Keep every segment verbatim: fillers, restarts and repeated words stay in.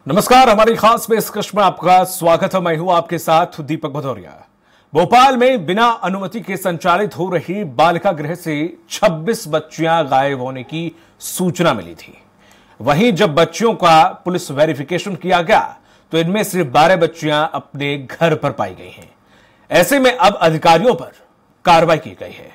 नमस्कार, हमारी खास पेशकश में आपका स्वागत है। मैं हूं आपके साथ दीपक भदौरिया। भोपाल में बिना अनुमति के संचालित हो रही बालिका गृह से छब्बीस बच्चियां गायब होने की सूचना मिली थी। वहीं जब बच्चियों का पुलिस वेरिफिकेशन किया गया तो इनमें से बारह बच्चियां अपने घर पर पाई गई हैं। ऐसे में अब अधिकारियों पर कार्रवाई की गई है।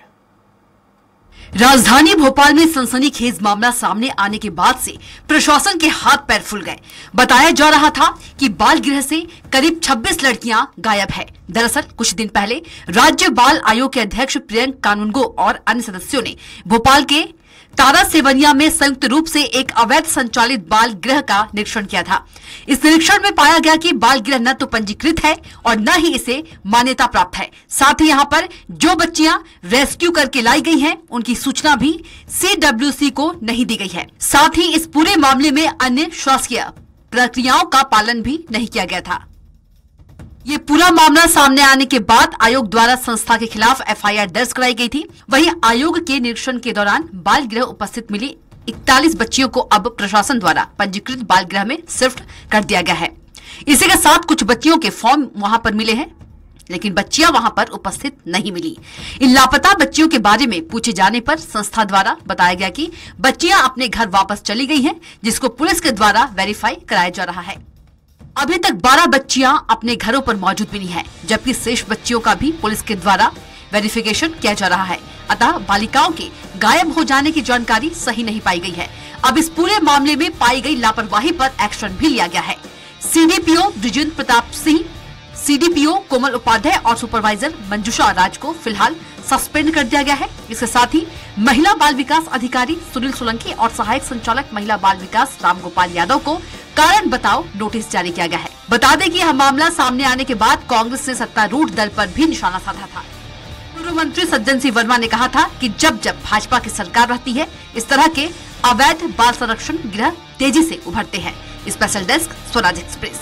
राजधानी भोपाल में सनसनीखेज मामला सामने आने के बाद से प्रशासन के हाथ पैर फूल गए। बताया जा रहा था कि बाल गृह से करीब छब्बीस लड़कियां गायब है। दरअसल कुछ दिन पहले राज्य बाल आयोग के अध्यक्ष प्रियंक कानूनगो और अन्य सदस्यों ने भोपाल के तारा सेवनिया में संयुक्त रूप से एक अवैध संचालित बाल गृह का निरीक्षण किया था। इस निरीक्षण में पाया गया कि बाल गृह न तो पंजीकृत है और न ही इसे मान्यता प्राप्त है। साथ ही यहां पर जो बच्चियां रेस्क्यू करके लाई गई हैं, उनकी सूचना भी सीडब्ल्यूसी को नहीं दी गई है। साथ ही इस पूरे मामले में अन्य शासकीय प्रक्रियाओं का पालन भी नहीं किया गया था। ये पूरा मामला सामने आने के बाद आयोग द्वारा संस्था के खिलाफ एफ आई आर दर्ज कराई गई थी। वहीं आयोग के निरीक्षण के दौरान बाल गृह उपस्थित मिली इकतालीस बच्चियों को अब प्रशासन द्वारा पंजीकृत बाल गृह में शिफ्ट कर दिया गया है। इसी के साथ कुछ बच्चियों के फॉर्म वहां पर मिले हैं, लेकिन बच्चियां वहां पर उपस्थित नहीं मिली। इन लापता बच्चियों के बारे में पूछे जाने पर संस्था द्वारा बताया गया कि बच्चियां अपने घर वापस चली गई हैं, जिसको पुलिस के द्वारा वेरीफाई कराया जा रहा है। अभी तक बारह बच्चियां अपने घरों पर मौजूद मिली हैं, जबकि शेष बच्चियों का भी पुलिस के द्वारा वेरिफिकेशन किया जा रहा है। अतः बालिकाओं के गायब हो जाने की जानकारी सही नहीं पाई गई है। अब इस पूरे मामले में पाई गई लापरवाही पर एक्शन भी लिया गया है। सीडीपीओ ब्रिजेंद्र प्रताप सिंह, सीडीपीओ कोमल उपाध्याय और सुपरवाइजर मंजुषा राज को फिलहाल सस्पेंड कर दिया गया है। इसके साथ ही महिला बाल विकास अधिकारी सुनील सोलंकी और सहायक संचालक महिला बाल विकास रामगोपाल यादव को कारण बताओ नोटिस जारी किया गया है। बता दें कि यह मामला सामने आने के बाद कांग्रेस ने सत्तारूढ़ दल पर भी निशाना साधा था। पूर्व मंत्री सज्जन सिंह वर्मा ने कहा था कि जब जब भाजपा की सरकार रहती है, इस तरह के अवैध बाल संरक्षण गृह तेजी से उभरते हैं। Special desk, Swaraj Express.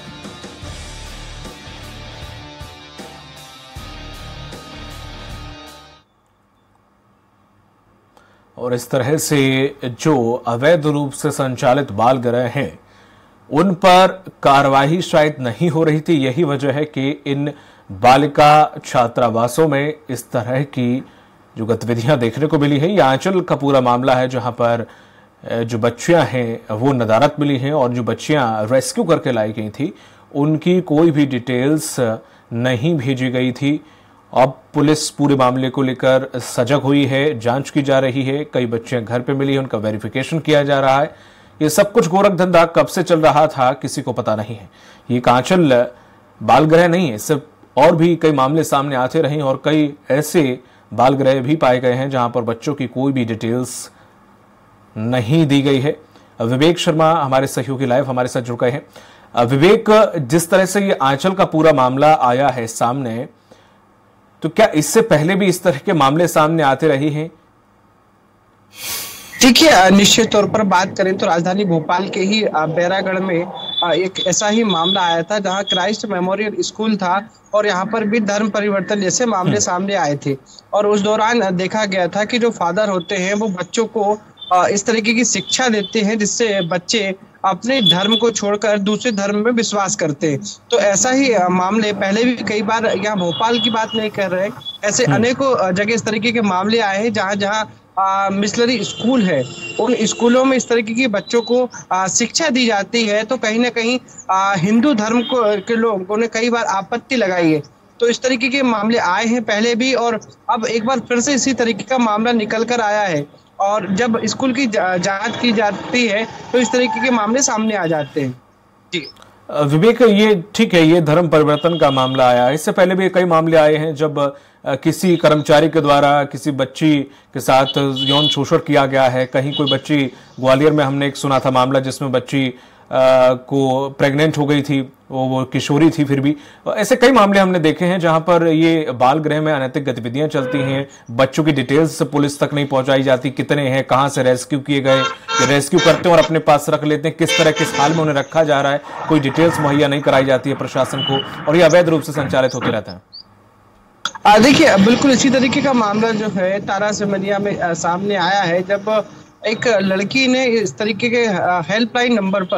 और इस तरह से जो अवैध रूप से संचालित बाल गृह हैं, उन पर कार्रवाई शायद नहीं हो रही थी। यही वजह है कि इन बालिका छात्रावासों में इस तरह की जो गतिविधियां देखने को मिली है। ये आंचल का पूरा मामला है, जहां पर जो बच्चियां हैं वो नदारत मिली हैं और जो बच्चियां रेस्क्यू करके लाई गई थी उनकी कोई भी डिटेल्स नहीं भेजी गई थी। अब पुलिस पूरे मामले को लेकर सजग हुई है, जांच की जा रही है। कई बच्चियां घर पे मिली हैं, उनका वेरिफिकेशन किया जा रहा है। ये सब कुछ गोरख धंधा कब से चल रहा था किसी को पता नहीं है। ये कांचल बाल गृह नहीं है, सिर्फ और भी कई मामले सामने आते रहे और कई ऐसे बाल गृह भी पाए गए हैं जहां पर बच्चों की कोई भी डिटेल्स नहीं दी गई है। विवेक शर्मा हमारे सहयोगी लाइव हमारे साथ जुड़ गए हैं। विवेक, जिस तरह से ये आंचल का पूरा मामला आया है सामने, तो क्या इससे पहले भी इस तरह के मामले सामने आते रहे हैं? देखिए, निश्चित तौर पर बात करें तो राजधानी भोपाल के ही बैरागढ़ में एक ऐसा ही मामला आया था, जहां क्राइस्ट मेमोरियल स्कूल था और यहाँ पर भी धर्म परिवर्तन जैसे मामले सामने आए थे। और उस दौरान देखा गया था कि जो फादर होते हैं वो बच्चों को इस तरीके की शिक्षा देते हैं जिससे बच्चे अपने धर्म को छोड़कर दूसरे धर्म में विश्वास करते हैं। तो ऐसा ही मामले पहले भी कई बार, यहाँ भोपाल की बात नहीं कर रहे, ऐसे अनेकों जगह इस तरीके के मामले आए हैं जहाँ जहाँ मिशनरी स्कूल है, उन स्कूलों में इस तरीके की बच्चों को आ, शिक्षा दी जाती है। तो कहीं ना कहीं आ, हिंदू धर्म को के लोगों ने कई बार आपत्ति लगाई है। तो इस तरीके के मामले आए हैं पहले भी और अब एक बार फिर से इसी तरीके का मामला निकल कर आया है। और जब स्कूल की जांच की जाती है तो इस तरीके के मामले सामने आ जाते हैं। जी विवेक, ये ठीक है, ये धर्म परिवर्तन का मामला आया है। इससे पहले भी कई मामले आए हैं जब किसी कर्मचारी के द्वारा किसी बच्ची के साथ यौन शोषण किया गया है। कहीं कोई बच्ची, ग्वालियर में हमने एक सुना था मामला जिसमें बच्ची आ, को प्रेग्नेंट हो गई थी, वो, वो किशोरी थी। फिर भी ऐसे कई मामले हमने देखे हैं जहां पर ये बाल गृह में अनैतिक गतिविधियां चलती हैं, बच्चों की डिटेल्स पुलिस तक नहीं पहुंचाई जाती, कितने हैं, कहां से रेस्क्यू किए गए, रेस्क्यू करते हैं और अपने पास रख लेते हैं, किस तरह किस हाल में उन्हें रखा जा रहा है, कोई डिटेल्स मुहैया नहीं कराई जाती है प्रशासन को, और ये अवैध रूप से संचालित होते रहता है। देखिए, बिल्कुल इसी तरीके का मामला जो है तारा सेवनिया में आ, सामने आया है, जब एक लड़की ने इस तरीके के हेल्पलाइन नंबर पर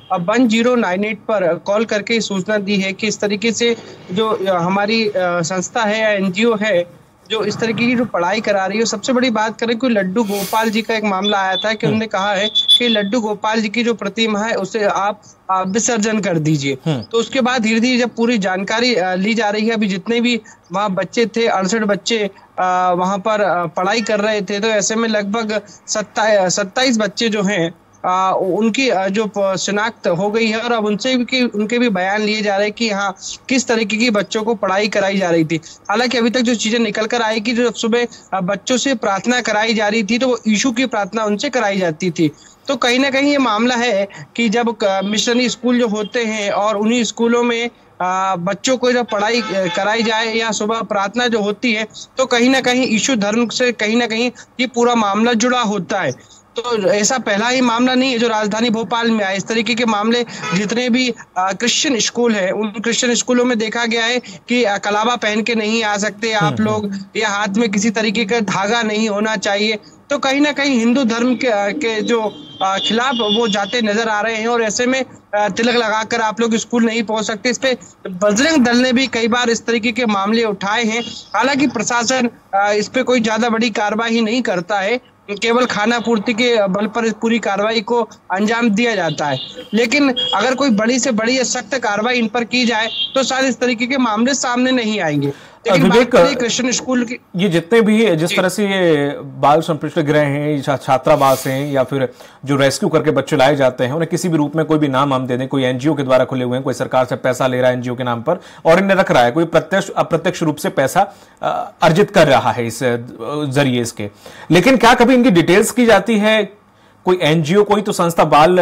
वन जीरो नाइन एट पर कॉल करके सूचना दी है कि इस तरीके से जो हमारी संस्था है या एनजीओ है जो इस तरीके की जो पढ़ाई करा रही है। सबसे बड़ी बात करें कि लड्डू गोपाल जी का एक मामला आया था कि उन्होंने कहा है कि लड्डू गोपाल जी की जो प्रतिमा है उसे आप विसर्जन कर दीजिए। तो उसके बाद धीरे धीरे जब पूरी जानकारी ली जा रही है, अभी जितने भी वहाँ बच्चे थे अड़सठ बच्चे वहां पर पढ़ाई कर रहे थे, तो ऐसे में लगभग सत्ताईस सत्ताईस बच्चे जो हैं आ, उनकी जो शिनाख्त हो गई है और अब उनसे भी उनके भी बयान लिए जा रहे हैं कि हाँ किस तरीके की बच्चों को पढ़ाई कराई जा रही थी। हालांकि अभी तक जो चीजें निकल कर आई कि जो सुबह बच्चों से प्रार्थना कराई जा रही थी तो वो यीशु की प्रार्थना उनसे कराई जाती थी। तो कहीं ना कहीं ये मामला है कि जब मिशनरी स्कूल जो होते हैं और उन्हीं स्कूलों में आ, बच्चों को जब पढ़ाई कराई जाए या सुबह प्रार्थना जो होती है तो कहीं ना कहीं यीशु धर्म से कहीं ना कहीं ये पूरा मामला जुड़ा होता है। तो ऐसा पहला ही मामला नहीं है जो राजधानी भोपाल में आया। इस तरीके के मामले जितने भी क्रिश्चियन स्कूल है उन क्रिश्चियन स्कूलों में देखा गया है कि कलावा पहन के नहीं आ सकते आप लोग, या हाथ में किसी तरीके का धागा नहीं होना चाहिए। तो कहीं ना कहीं हिंदू धर्म के, के जो खिलाफ वो जाते नजर आ रहे हैं और ऐसे में तिलक लगाकर आप लोग स्कूल नहीं पहुंच सकते। इस पे बजरंग दल ने भी कई बार इस तरीके के मामले उठाए हैं। हालांकि प्रशासन इस पे कोई ज्यादा बड़ी कार्रवाई नहीं करता है, केवल खाना पूर्ति के बल पर पूरी कार्रवाई को अंजाम दिया जाता है। लेकिन अगर कोई बड़ी से बड़ी या सख्त कार्रवाई इन पर की जाए तो शायद इस तरीके के मामले सामने नहीं आएंगे। विवेक, क्रिश्चियन स्कूल की ये जितने भी जिस तरह से ये बाल संप्रेषित गृह हैं, छात्रावास हैं या फिर जो रेस्क्यू करके बच्चे लाए जाते हैं, उन्हें किसी भी रूप में कोई भी नाम हम दे दें, कोई एनजीओ के द्वारा खुले हुए हैं, कोई सरकार से पैसा ले रहा है एनजीओ के नाम पर और इन्हें रख रहा है, कोई प्रत्यक्ष अप्रत्यक्ष रूप से पैसा अर्जित कर रहा है इस जरिए इसके, लेकिन क्या कभी इनकी डिटेल्स की जाती है? कोई एनजीओ, कोई तो संस्था बाल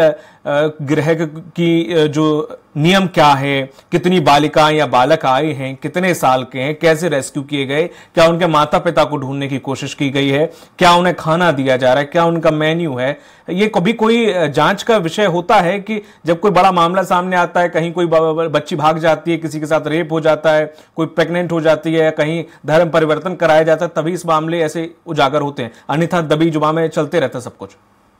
गृह की जो नियम क्या है, कितनी बालिकाएं या बालक आए हैं, कितने साल के हैं, कैसे रेस्क्यू किए गए, क्या उनके माता पिता को ढूंढने की कोशिश की गई है, क्या उन्हें खाना दिया जा रहा है, क्या उनका मेन्यू है? ये कभी कोई जांच का विषय होता है कि जब कोई बड़ा मामला सामने आता है, कहीं कोई बच्ची भाग जाती है, किसी के साथ रेप हो जाता है, कोई प्रेग्नेंट हो जाती है, कहीं धर्म परिवर्तन कराया जाता है, तभी इस मामले ऐसे उजागर होते हैं, अन्यथा दबी जुबा में चलते रहता सब कुछ?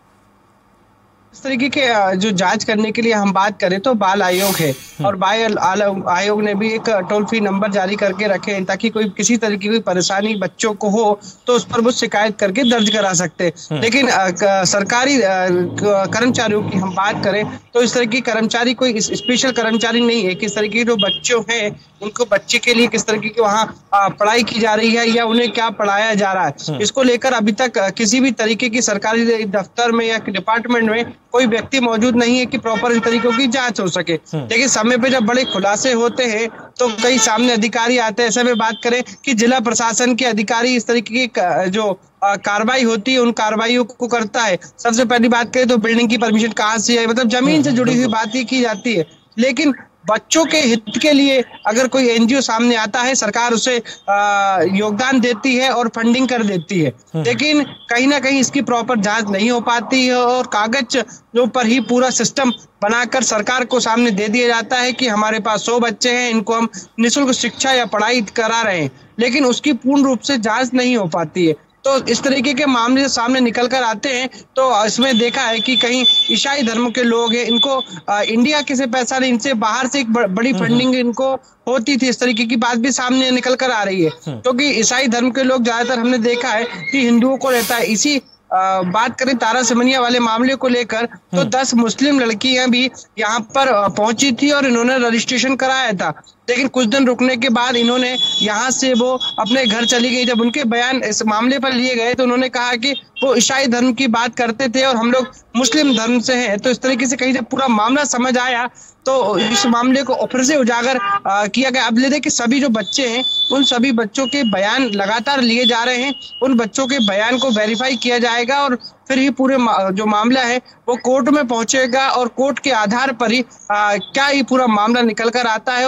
इस तरीके के जो जांच करने के लिए हम बात करें तो बाल आयोग है और बाल आयोग ने भी एक टोल फ्री नंबर जारी करके रखे हैं ताकि कोई किसी तरीके की परेशानी बच्चों को हो तो उस पर वो शिकायत करके दर्ज करा सकते हैं। लेकिन सरकारी कर्मचारियों की हम बात करें तो इस तरह की कर्मचारी कोई स्पेशल कर्मचारी नहीं है। किस तरीके के जो बच्चों हैं उनको बच्चे के लिए किस तरीके की वहाँ पढ़ाई की जा रही है या उन्हें क्या पढ़ाया जा रहा है, इसको लेकर अभी तक किसी भी तरीके की सरकारी दफ्तर में या डिपार्टमेंट में कोई व्यक्ति मौजूद नहीं है कि प्रॉपर इन तरीकों की जांच हो सके। लेकिन समय पे जब बड़े खुलासे होते हैं तो कई सामने अधिकारी आते हैं। ऐसे में बात करें कि जिला प्रशासन के अधिकारी इस तरीके की जो कार्रवाई होती है उन कार्रवाइयों को करता है। सबसे पहली बात करें तो बिल्डिंग की परमिशन कहाँ से है, मतलब जमीन से जुड़ी हुई बात ही की जाती है। लेकिन बच्चों के हित के लिए अगर कोई एनजीओ सामने आता है सरकार उसे आ, योगदान देती है और फंडिंग कर देती है, लेकिन कहीं ना कहीं इसकी प्रॉपर जांच नहीं हो पाती है और कागज जो पर ही पूरा सिस्टम बनाकर सरकार को सामने दे दिया जाता है कि हमारे पास सौ बच्चे हैं, इनको हम निःशुल्क शिक्षा या पढ़ाई करा रहे हैं, लेकिन उसकी पूर्ण रूप से जांच नहीं हो पाती है। तो इस तरीके के मामले सामने निकल कर आते हैं तो इसमें देखा है कि कहीं ईसाई धर्म के लोग हैं, इनको आ, इंडिया के से पैसा नहीं, इनसे बाहर से एक बड़ी फंडिंग इनको होती थी। इस तरीके की बात भी सामने निकल कर आ रही है क्योंकि तो ईसाई धर्म के लोग ज्यादातर हमने देखा है कि हिंदुओं को रहता है। इसी आ, बात करें तारा सिमनिया वाले मामले को लेकर तो दस मुस्लिम लड़कियां भी यहाँ पर पहुंची थी और इन्होंने रजिस्ट्रेशन कराया था, लेकिन कुछ दिन रुकने के बाद इन्होंने यहाँ से वो अपने घर चली गई। जब उनके बयान इस मामले पर लिए गए तो उन्होंने कहा कि वो ईसाई धर्म की बात करते थे और हम लोग मुस्लिम धर्म से हैं। तो इस तरीके से कहीं जब पूरा मामला समझ आया तो इस मामले को फिर से उजागर आ, किया गया। अब ले दे कि सभी जो बच्चे हैं उन सभी बच्चों के बयान लगातार लिए जा रहे हैं, उन बच्चों के बयान को वेरीफाई किया जाएगा और फिर ही पूरे मा, जो मामला है वो कोर्ट में पहुंचेगा और कोर्ट के आधार पर ही आ, क्या ये पूरा मामला निकल कर आता है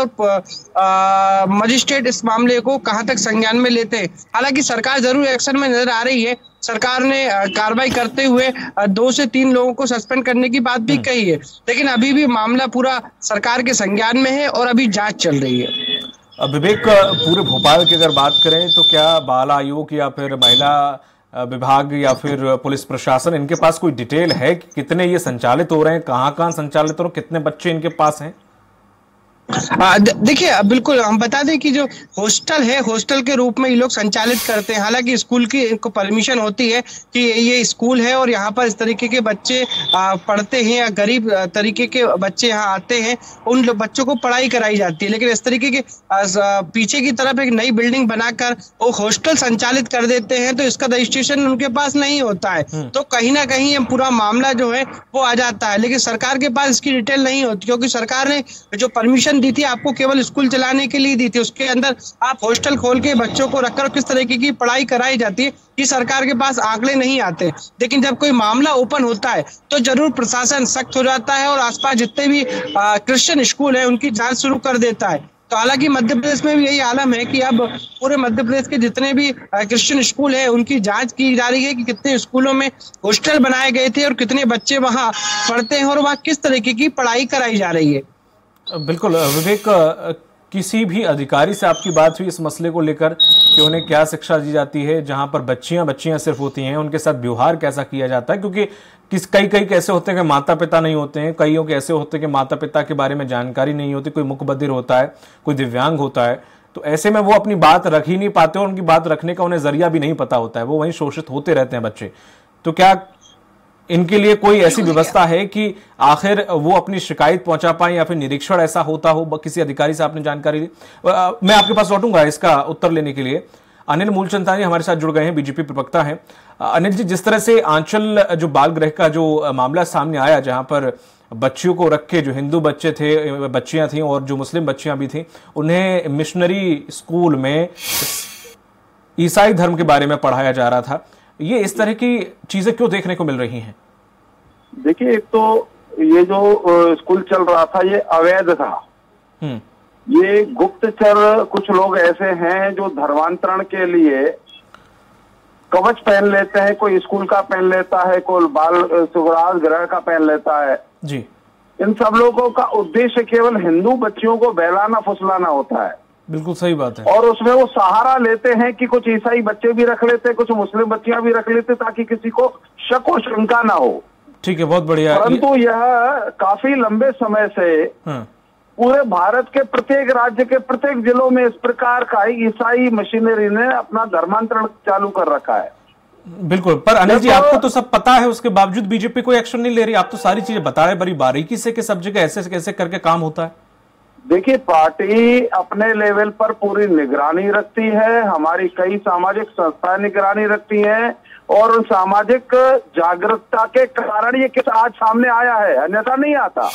और मजिस्ट्रेट इस मामले को कहां तक संज्ञान में लेते हैं। हालांकि सरकार जरूर एक्शन में नजर आ रही है। सरकार ने कार्रवाई करते हुए दो से तीन लोगों को सस्पेंड करने की बात भी कही है, लेकिन अभी भी मामला पूरा सरकार के संज्ञान में है और अभी जांच चल रही है। विवेक, पूरे भोपाल की अगर बात करें तो क्या बाल आयोग या फिर महिला विभाग या फिर पुलिस प्रशासन, इनके पास कोई डिटेल है कि कितने ये संचालित हो रहे हैं, कहां कहां संचालित हो रहे हैं, कितने बच्चे इनके पास हैं? देखिए, बिल्कुल हम बता दें कि जो हॉस्टल है, हॉस्टल के रूप में ये लोग संचालित करते हैं। हालांकि स्कूल की इनको परमिशन होती है कि ये स्कूल है और यहाँ पर इस तरीके के बच्चे पढ़ते हैं या गरीब तरीके के बच्चे यहाँ आते हैं, उन बच्चों को पढ़ाई कराई जाती है। लेकिन इस तरीके के पीछे की तरफ एक नई बिल्डिंग बनाकर वो हॉस्टल संचालित कर देते हैं, तो इसका रजिस्ट्रेशन उनके पास नहीं होता है, तो कहीं ना कहीं ये पूरा मामला जो है वो आ जाता है। लेकिन सरकार के पास इसकी डिटेल नहीं होती, क्योंकि सरकार ने जो परमिशन दी थी आपको केवल स्कूल चलाने के लिए दी थी, उसके अंदर आप हॉस्टल खोल के बच्चों को रखकर किस तरीके की पढ़ाई कराई जाती है कि सरकार के पास आंकड़े नहीं आते। लेकिन जब कोई मामला ओपन होता है तो जरूर प्रशासन सख्त हो जाता है और आसपास जितने भी क्रिश्चियन स्कूल है उनकी जांच शुरू कर देता है। तो हालांकि मध्य प्रदेश में भी यही आलम है कि अब पूरे मध्य प्रदेश के जितने भी क्रिश्चियन स्कूल है उनकी जांच की जा रही है कि कितने स्कूलों में हॉस्टल बनाए गए थे और कितने बच्चे वहां पढ़ते हैं और वहां किस तरीके की पढ़ाई कराई जा रही है। बिल्कुल विवेक, किसी भी अधिकारी से आपकी बात हुई इस मसले को लेकर कि उन्हें क्या शिक्षा दी जाती है, जहां पर बच्चियां बच्चियां सिर्फ होती हैं, उनके साथ व्यवहार कैसा किया जाता है? क्योंकि किस कई कई कैसे होते हैं कि माता पिता नहीं होते हैं, कईयों के ऐसे होते हैं कि माता पिता के बारे में जानकारी नहीं होती, कोई मुकबधिर होता है, कोई दिव्यांग होता है, तो ऐसे में वो अपनी बात रख ही नहीं पाते और उनकी बात रखने का उन्हें जरिया भी नहीं पता होता है, वो वहीं शोषित होते रहते हैं बच्चे। तो क्या इनके लिए कोई ऐसी व्यवस्था है कि आखिर वो अपनी शिकायत पहुंचा पाए या फिर निरीक्षण ऐसा होता हो? किसी अधिकारी से आपने जानकारी ली? मैं आपके पास लौटूंगा इसका उत्तर लेने के लिए। अनिल मूलचंदानी हमारे साथ जुड़ गए हैं, बीजेपी प्रवक्ता हैं। अनिल जी, जिस तरह से आंचल जो बाल गृह का जो मामला सामने आया, जहां पर बच्चियों को रख के, जो हिंदू बच्चे थे, बच्चियां थी और जो मुस्लिम बच्चियां भी थी, उन्हें मिशनरी स्कूल में ईसाई धर्म के बारे में पढ़ाया जा रहा था, ये इस तरह की चीजें क्यों देखने को मिल रही हैं? देखिए, एक तो ये जो स्कूल चल रहा था ये अवैध था। ये गुप्तचर कुछ लोग ऐसे हैं जो धर्मांतरण के लिए कवच पहन लेते हैं, कोई स्कूल का पहन लेता है, कोई बाल सुगराज गृह का पहन लेता है जी। इन सब लोगों का उद्देश्य केवल हिंदू बच्चियों को बहलाना फुसलाना होता है। बिल्कुल सही बात है। और उसमें वो सहारा लेते हैं कि कुछ ईसाई बच्चे भी रख लेते, कुछ मुस्लिम बच्चियां भी रख लेते, ताकि किसी को शक और शंका ना हो। ठीक है, बहुत बढ़िया। परंतु यह काफी लंबे समय से पूरे भारत के प्रत्येक राज्य के प्रत्येक जिलों में इस प्रकार का ईसाई मशीनरी ने अपना धर्मांतरण चालू कर रखा है। बिल्कुल, पर अनिल जी, आपको तो सब पता है, उसके बावजूद बीजेपी कोई एक्शन नहीं ले रही। आप तो सारी चीजें बता रहे बड़ी बारीकी से कि सब जगह ऐसे कैसे करके काम होता है। देखिए, पार्टी अपने लेवल पर पूरी निगरानी रखती है, हमारी कई सामाजिक संस्थाएं निगरानी रखती हैं और उन सामाजिक जागरूकता के कारण ये किस आज सामने आया है, अन्यथा नहीं आता।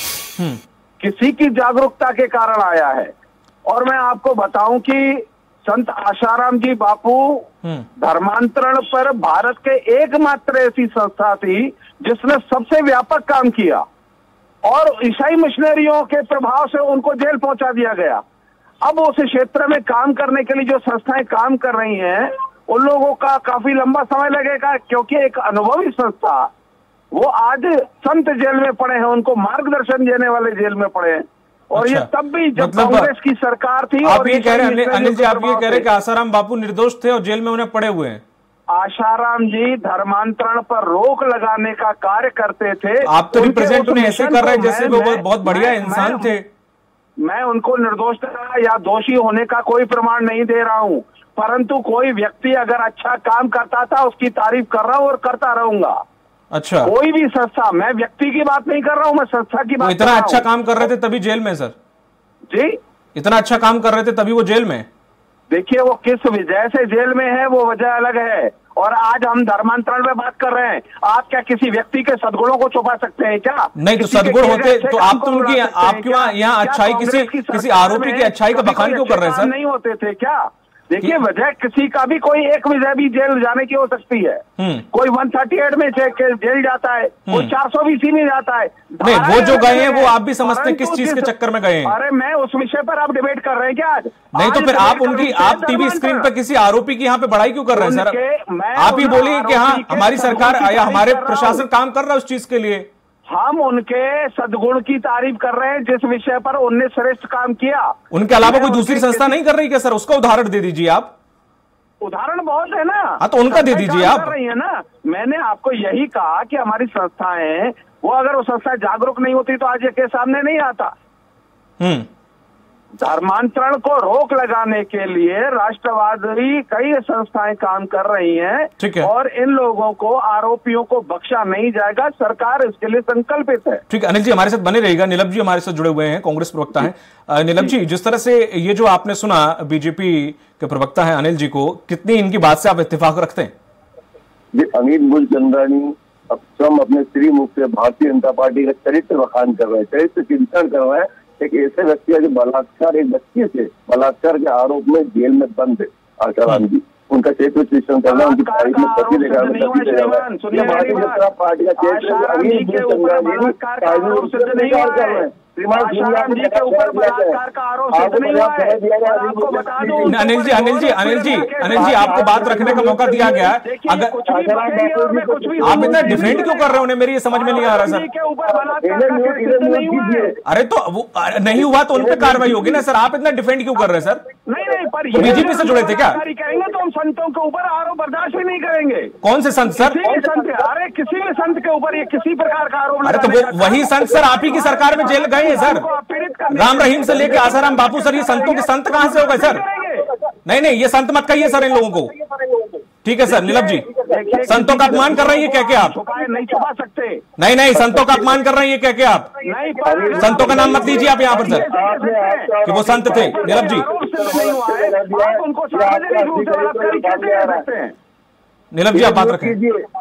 किसी की जागरूकता के कारण आया है। और मैं आपको बताऊं कि संत आशाराम जी बापू धर्मांतरण पर भारत के एकमात्र ऐसी संस्था थी जिसने सबसे व्यापक काम किया और ईसाई मिशनरियों के प्रभाव से उनको जेल पहुंचा दिया गया। अब उस क्षेत्र में काम करने के लिए जो संस्थाएं काम कर रही हैं उन लोगों का काफी लंबा समय लगेगा, क्योंकि एक अनुभवी संस्था, वो आज संत जेल में पड़े हैं, उनको मार्गदर्शन देने वाले जेल में पड़े हैं। और अच्छा, ये तब भी जब मतलब कांग्रेस की सरकार थी। आप ये कह रहे हैं अनिल जी, आप ये कह रहे हैं कि आसाराम बापू निर्दोष थे और जेल में उन्हें पड़े हुए हैं? आशाराम जी धर्मांतरण पर रोक लगाने का कार्य करते थे। आप तो रिप्रेजेंट उन्हें ऐसे कर रहे हैं जैसे वो बहुत बढ़िया इंसान थे। मैं उनको निर्दोष या दोषी होने का कोई प्रमाण नहीं दे रहा हूं, परंतु कोई व्यक्ति अगर अच्छा काम करता था उसकी तारीफ कर रहा हूं और करता रहूंगा। अच्छा, कोई भी संस्था, मैं व्यक्ति की बात नहीं कर रहा हूं, मैं संस्था की बात। इतना अच्छा काम कर रहे थे तभी जेल में? सर जी, इतना अच्छा काम कर रहे थे तभी वो जेल में? देखिए, वो किस वजह से जेल में है वो वजह अलग है, और आज हम धर्मांतरण में बात कर रहे हैं। आप क्या किसी व्यक्ति के सदगुणों को छुपा सकते हैं क्या? नहीं, तो सदगुण होते तो आप तो उनकी, आप क्यों यहाँ अच्छाई, किसी किसी आरोपी की अच्छाई का बखान क्यों कर रहे हैं सर? नहीं होते थे क्या? देखिए, वजह किसी का भी कोई एक वजह भी जेल जाने की हो सकती है। कोई एक सौ अड़तीस में जेल जाता है, कोई चार सौ बीस में जाता है। नहीं, वो जो गए हैं वो आप भी समझते हैं किस चीज के चक्कर में गए हैं? अरे, मैं उस विषय पर आप डिबेट कर रहे हैं क्या आज? नहीं, तो फिर आप उनकी, आप टीवी स्क्रीन पर किसी आरोपी की यहाँ पे बड़ाई क्यों कर रहे हैं सर? आप ही बोलिए कि हाँ, हमारी सरकार या हमारे प्रशासन काम कर रहा है उस चीज के लिए। हम उनके सद्गुण की तारीफ कर रहे हैं जिस विषय पर उनने श्रेष्ठ काम किया। उनके अलावा कोई दूसरी संस्था नहीं कर रही क्या सर? उसका उदाहरण दे दीजिए आप। उदाहरण बहुत है ना। हाँ तो उनका दे दीजिए आप। कर रही है ना, मैंने आपको यही कहा कि हमारी संस्थाएं, वो अगर वो संस्थाएं जागरूक नहीं होती तो आज ये केस सामने नहीं आता। हम्म धर्मांतरण को रोक लगाने के लिए राष्ट्रवादी कई संस्थाएं काम कर रही हैं और इन लोगों को, आरोपियों को बख्शा नहीं जाएगा। सरकार इसके लिए संकल्पित है। ठीक है अनिल जी, हमारे साथ बने रहिएगा। नीलम जी हमारे साथ जुड़े हुए हैं, कांग्रेस प्रवक्ता हैं। नीलम जी, जिस तरह से ये जो आपने सुना बीजेपी के प्रवक्ता हैं अनिल जी को, कितनी इनकी बात से आप इत्तेफाक रखते हैं? जी, अनिल मूलचंदानी अब स्वयं अपने श्रीमुख से भारतीय जनता पार्टी का चरित्र बखान कर रहे हैं, चरित्र चिंतन कर रहे हैं। एक ऐसे व्यक्ति है जो बलात्कार, एक बच्चे से बलात्कार के आरोप में जेल में बंद है आशाराम जी, उनका चरित्र चिंतन करना, उनकी तारीफ में कभी देखा भारतीय जनता पार्टी का चरित्र अनिल मूलचंदानी कर रहे हैं। आशाराम जी के ऊपर बलात्कार का आरोप सिद्ध नहीं हुआ है। आपको बता दूं, अनिल जी अनिल जी अनिल जी अनिल जी आपको बात रखने का मौका दिया गया। अगर आप इतना डिफेंड क्यों कर रहे हो, उन्हें मेरी ये समझ में नहीं आ रहा सर। अरे तो वो नहीं हुआ तो उन पर कार्रवाई होगी ना सर, आप इतना डिफेंड क्यों कर रहे हैं सर? नहीं नहीं, पर बीजेपी से जुड़े थे क्या? करेंगे तो हम संतों के ऊपर आरोप बर्दाश्त भी नहीं करेंगे। कौन से संत सर? किसी भी संत, अरे किसी भी संत के ऊपर ये किसी प्रकार का आरोप। अरे तो वो वही संत सर आप ही की सरकार में जेल गए हैं सर। राम रहीम से लेके आसाराम बापू सर, ये संतों के संत कहां से हो गए सर? नहीं नहीं, ये संत मत कहिए सर इन लोगों को। ठीक है सर नीलम जी, संतों का अपमान कर रही है क्या क्या आप? नहीं छुपा सकते। नहीं नहीं, संतों का अपमान कर रही है क्या क्या आप? संतों का नाम मत लीजिए आप यहाँ पर सर कि वो संत थे। नीलम जी, नीलम जी आप बात रखें।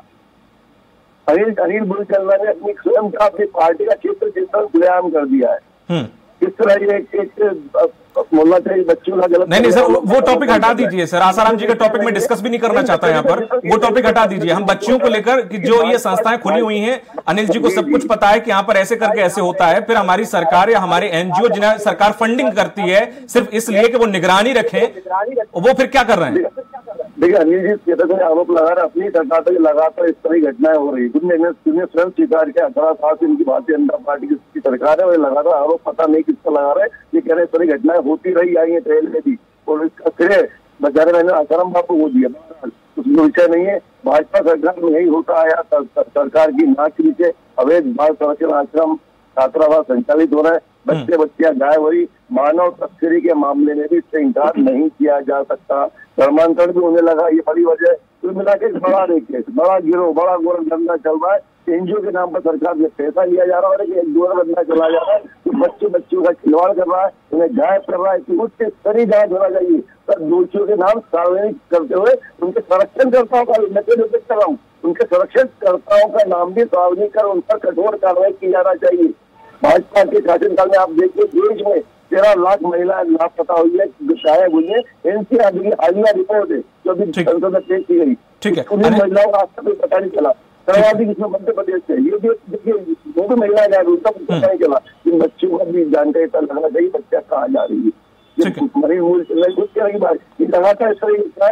अनिल अनिल मूलचंदानी ने अपनी स्वयं का अपनी पार्टी का क्षेत्र चिंतन खुलेआम कर दिया है। किस तरह ये एक बोलना चाहिए बच्चों का गलत। नहीं नहीं सर, वो टॉपिक हटा दीजिए सर। आसाराम जी का टॉपिक में डिस्कस भी नहीं करना चाहता यहाँ पर, वो टॉपिक हटा दीजिए। हम बच्चियों को लेकर कि जो ये संस्थाएं खुली हुई हैं, अनिल जी को सब कुछ पता है कि यहाँ पर ऐसे करके ऐसे होता है, फिर हमारी सरकार या हमारे एनजीओ जिन्हें सरकार फंडिंग करती है सिर्फ इसलिए कि वो निगरानी रखें, वो फिर क्या कर रहे हैं? देखिए अनिल जी से आरोप लगा रहे, अपनी सरकार तक लगातार इस तरह की घटनाएं हो रही है। स्वयं स्वीकार किया अठारह साल से इनकी भारतीय जनता पार्टी की सरकार है और लगातार आरोप पता नहीं किसका लगा रहे हैं। ये कह रहे इस तरह घटनाएं होती रही आई है ट्रेल में भी, और इसका श्रेय बेचारे मैंने आसाराम बापू को दिया। उसमें विषय नहीं है, भाजपा सरकार में यही होता है। सरकार की नाक के नीचे अवैध बाल संरक्षण आश्रम छात्रावास संचालित हो रहा है, बच्चे बच्चियां गायब हुई। मानव तस्करी के मामले में भी इससे इंकार नहीं किया जा सकता। धर्मांतरण भी होने लगा, ये बड़ी वजह। कुल मिला के बड़ा केस, बड़ा गिरोह, बड़ा गोरख धंधा चल रहा है। एनजीओ के नाम पर सरकार से पैसा लिया जा रहा है, एक गोरख धंधा चला जा रहा है, तो बच्चे बच्चों का खिलवाड़ कर रहा है, उन्हें गायब कर रहा है। तो उससे सही जांच होना चाहिए सर। दोषियों के नाम सार्वजनिक करते हुए उनके संरक्षणकर्ताओं का मैं तो कर रहा हूँ, उनके संरक्षणकर्ताओं का नाम भी सार्वजनिक कर उन पर कठोर कार्रवाई की जाना चाहिए। भाजपा के शासनकाल में आप देखिए देश में तेरह लाख महिलाएं लापता हुई है, गायब हुई है। एनसीआर की हालिया रिपोर्ट है जो अभी संसद में पेश की गई। ठीक है, उन्हीं महिलाओं का आज तक पता नहीं चला। सर्वाधिक इसमें मध्य प्रदेश से ये भी देखिए वो भी महिलाएं गायब हुई, तब पता नहीं चला। इन बच्चों का भी जानकारी पता लगना चाहिए बच्चा कहाँ जा रही है। मरी मूल कुछ तरह की बात ये लगातार इस तरह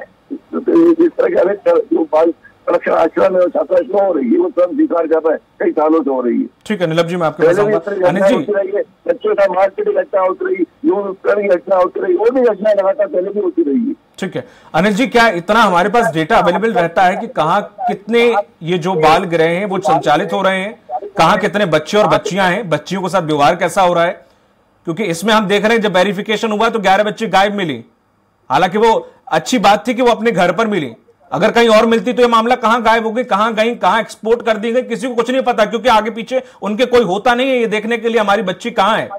इस तरह के अवैध संरक्षण आश्रम में छात्रा इसमें हो रही है, वो स्वयं स्वीकार कर रहा है, कई सालों से हो रही है। ठीक है नीलम जी, मैं आपके पास आऊंगा। अनिल जी, बच्चों का मारपीट की घटना होती रही, उपकरण की घटना होती रही, वो भी घटनाएं लगातार पहले भी होती रही है। ठीक है अनिल जी, क्या इतना हमारे पास डेटा अवेलेबल रहता है कि कहाँ कितने ये जो बाल गृह हैं वो संचालित हो रहे हैं, कहाँ कितने बच्चे और बच्चियां हैं, बच्चियों के साथ व्यवहार कैसा हो रहा है? क्योंकि इसमें हम देख रहे हैं जब वेरिफिकेशन हुआ तो ग्यारह बच्चे गायब मिली। हालांकि वो अच्छी बात थी कि वो अपने घर पर मिली, अगर कहीं और मिलती तो ये मामला कहां गायब हो गई, कहां गई, कहां एक्सपोर्ट कर दी गई, किसी को कुछ नहीं पता, क्योंकि आगे पीछे उनके कोई होता नहीं है ये देखने के लिए हमारी बच्ची कहां है।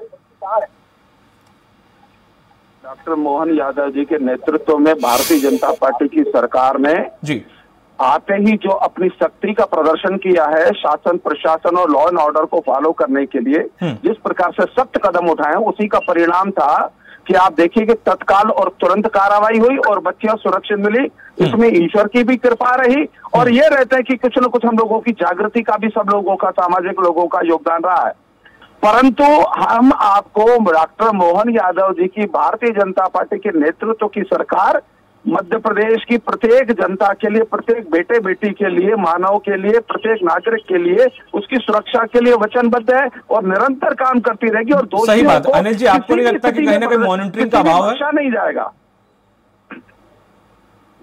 डॉक्टर मोहन यादव जी के नेतृत्व में भारतीय जनता पार्टी की सरकार ने जी आते ही जो अपनी शक्ति का प्रदर्शन किया है शासन प्रशासन और लॉ एंड ऑर्डर को फॉलो करने के लिए, जिस प्रकार से सख्त कदम उठाए उसी का परिणाम था कि आप देखिए कि तत्काल और तुरंत कार्रवाई हुई और बच्चियां सुरक्षित मिली। इसमें ईश्वर की भी कृपा रही और ये रहता है कि कुछ न कुछ हम लोगों की जागृति का भी, सब लोगों का, सामाजिक लोगों का योगदान रहा है। परंतु हम आपको डॉक्टर मोहन यादव जी की भारतीय जनता पार्टी के नेतृत्व की सरकार मध्य प्रदेश की प्रत्येक जनता के लिए, प्रत्येक बेटे बेटी के लिए, मानव के लिए, प्रत्येक नागरिक के लिए, उसकी सुरक्षा के लिए वचनबद्ध है और निरंतर काम करती रहेगी। और दोषियों सही बात को अनिल जी, आपको नहीं लगता कि कहीं ना कहीं मॉनिटरिंग का अभाव है? नहीं जाएगा।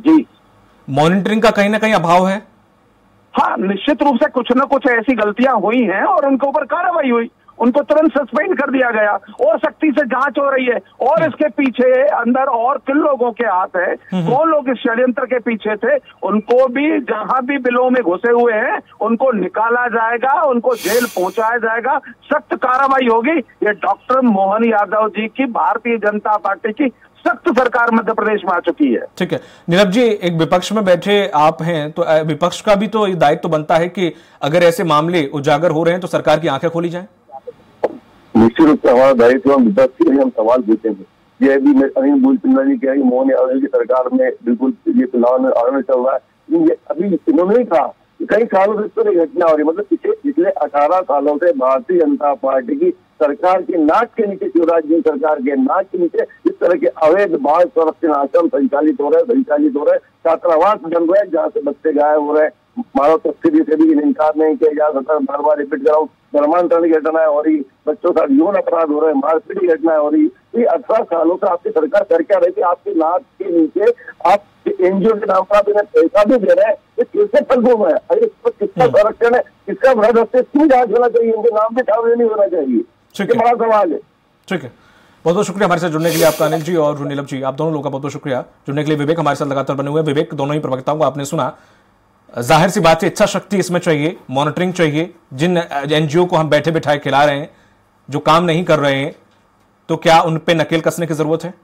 जी, मॉनिटरिंग का कहीं ना कहीं अभाव है। हाँ, निश्चित रूप से कुछ न कुछ ऐसी गलतियां हुई हैं और उनके ऊपर कार्रवाई हुई, उनको तुरंत सस्पेंड कर दिया गया और सख्ती से जांच हो रही है। और इसके पीछे अंदर और किन लोगों के हाथ है, कौन लोग इस षड्यंत्र के पीछे थे, उनको भी जहां भी बिलों में घुसे हुए हैं उनको निकाला जाएगा, उनको जेल पहुंचाया जाएगा, सख्त कार्रवाई होगी। ये डॉक्टर मोहन यादव जी की भारतीय जनता पार्टी की सख्त सरकार मध्य प्रदेश में आ चुकी है। ठीक है नीरव जी, एक विपक्ष में बैठे आप हैं तो विपक्ष का भी तो दायित्व तो बनता है कि अगर ऐसे मामले उजागर हो रहे हैं तो सरकार की आंखें खोली जाएं। निश्चित रूप से हमारा दायित्व हम विपक्ष के लिए हम सवाल पूछेंगे। ये भी अनिल मूलचंदा जी कह मोहन यादव की सरकार में बिल्कुल ये फिलहाल आरोप चल रहा है। ये अभी इन्होंने कहा कई सालों से इस तरह घटना हो रही है, मतलब पिछले पिछले अठारह सालों से भारतीय जनता पार्टी की सरकार के नाक के नीचे, शिवराज जी सरकार के नाक के नीचे इस तरह के अवैध बाल संरक्षण आश्रम संचालित हो रहे संचालित हो रहे छात्रावास बन रहे हैं जहाँ से बच्चे गायब हो रहे हैं। मानव तस्करी से भी इनकार नहीं किया जा सकता। बार बार रिपीट कराऊं, धर्मांतरण की घटनाएं हो रही, बच्चों का यौन अपराध हो रहे, मारपीट की घटनाएं हो रही। ये अठारह सालों से आपकी सरकार कर क्या रही थी? आपके नाक के नीचे आप एनजीओ के नाम पर आप इन्हें पैसा भी दे रहे हैं, ये कैसे फलगू है? अरे इस पर किसका संरक्षण है, किसका भ्रष्ट है, क्यों जांच होना चाहिए? इनके नाम पे ठाव नहीं होना चाहिए, ये बड़ा सवाल है। ठीक है, बहुत बहुत शुक्रिया हमारे साथ जुड़ने के लिए आपका, अनिल जी और नीलम जी, आप दोनों लोगों का बहुत बहुत शुक्रिया जुड़ने के लिए। विवेक हमारे साथ लगातार बने हुए। विवेक, दोनों ही प्रवक्ताओं को आपने सुना, जाहिर सी बात है इच्छा शक्ति इसमें चाहिए, मॉनिटरिंग चाहिए। जिन एनजीओ को हम बैठे बिठाए खिला रहे हैं, जो काम नहीं कर रहे हैं, तो क्या उन पे नकेल कसने की जरूरत है?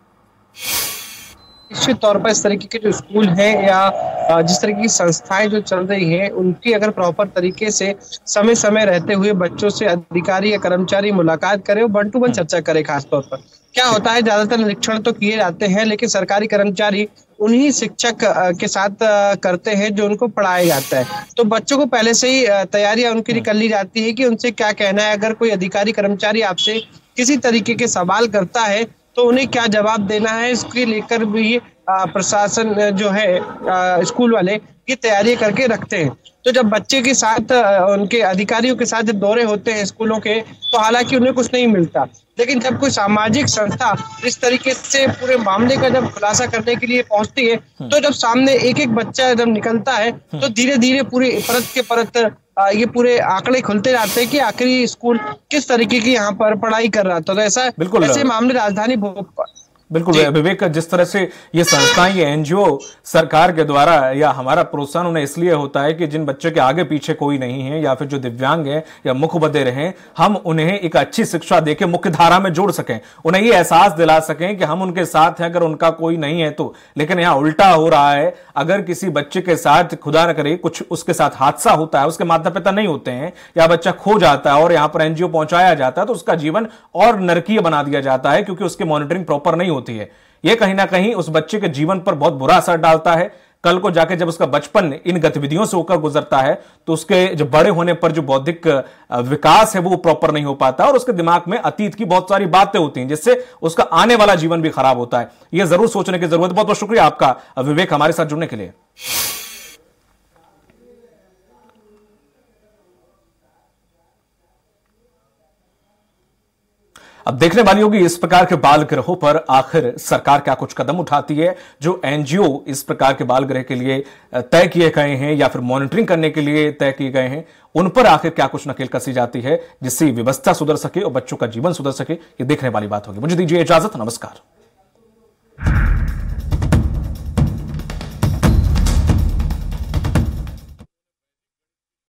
निश्चित तौर पर इस तरीके के जो स्कूल हैं या जिस तरह की संस्थाएं जो चल रही हैं, उनकी अगर प्रॉपर तरीके से समय समय रहते हुए बच्चों से अधिकारी या कर्मचारी मुलाकात करे और वन टू वन चर्चा करे। खासतौर पर क्या होता है, ज्यादातर निरीक्षण तो किए जाते हैं लेकिन सरकारी कर्मचारी उन्हीं शिक्षक के साथ करते हैं जो उनको पढ़ाया जाता है। तो बच्चों को पहले से ही तैयारियां उनकी कर ली जाती है कि उनसे क्या कहना है। अगर कोई अधिकारी कर्मचारी आपसे किसी तरीके के सवाल करता है तो उन्हें क्या जवाब देना है, इसके लेकर भी प्रशासन जो है स्कूल वाले की तैयारी करके रखते हैं। तो जब बच्चे के साथ उनके अधिकारियों के साथ जब दौरे होते हैं स्कूलों के, तो हालांकि उन्हें कुछ नहीं मिलता, लेकिन जब कोई सामाजिक संस्था इस तरीके से पूरे मामले का जब खुलासा करने के लिए पहुंचती है, तो जब सामने एक एक बच्चा जब निकलता है तो धीरे धीरे पूरे परत के परत ये पूरे आंकड़े खुलते जाते हैं कि आखिरी स्कूल किस तरीके की यहाँ पर पढ़ाई कर रहा था। तो ऐसा ऐसे मामले राजधानी भोपाल बिल्कुल विवेक, जिस तरह से ये संस्थाएं, ये एनजीओ सरकार के द्वारा या हमारा प्रोत्साहन उन्हें इसलिए होता है कि जिन बच्चे के आगे पीछे कोई नहीं है या फिर जो दिव्यांग हैं या मुख बधिर हैं, हम उन्हें एक अच्छी शिक्षा देके मुख्य धारा में जोड़ सकें, उन्हें ये एहसास दिला सकें कि हम उनके साथ हैं अगर उनका कोई नहीं है तो। लेकिन यहाँ उल्टा हो रहा है, अगर किसी बच्चे के साथ खुदा न करे कुछ उसके साथ हादसा होता है, उसके माता पिता नहीं होते हैं या बच्चा खो जाता है और यहाँ पर एनजीओ पहुंचाया जाता है, तो उसका जीवन और नरकीय बना दिया जाता है क्योंकि उसकी मॉनिटरिंग प्रॉपर नहीं होती है। यह कहीं ना कहीं उस बच्चे के जीवन पर बहुत बुरा असर डालता है। कल को जाके जब उसका बचपन इन गतिविधियों से होकर गुजरता है तो उसके जो बड़े होने पर जो बौद्धिक विकास है वो प्रॉपर नहीं हो पाता और उसके दिमाग में अतीत की बहुत सारी बातें होती हैं जिससे उसका आने वाला जीवन भी खराब होता है। यह जरूर सोचने की जरूरत है। बहुत बहुत शुक्रिया आपका विवेक हमारे साथ जुड़ने के लिए। अब देखने वाली होगी इस प्रकार के बाल गृहों पर आखिर सरकार क्या कुछ कदम उठाती है। जो एनजीओ इस प्रकार के बाल गृह के लिए तय किए गए हैं या फिर मॉनिटरिंग करने के लिए तय किए गए हैं, उन पर आखिर क्या कुछ नकेल कसी जाती है जिससे व्यवस्था सुधर सके और बच्चों का जीवन सुधर सके। ये देखने वाली बात होगी। मुझे दीजिए इजाजत, नमस्कार।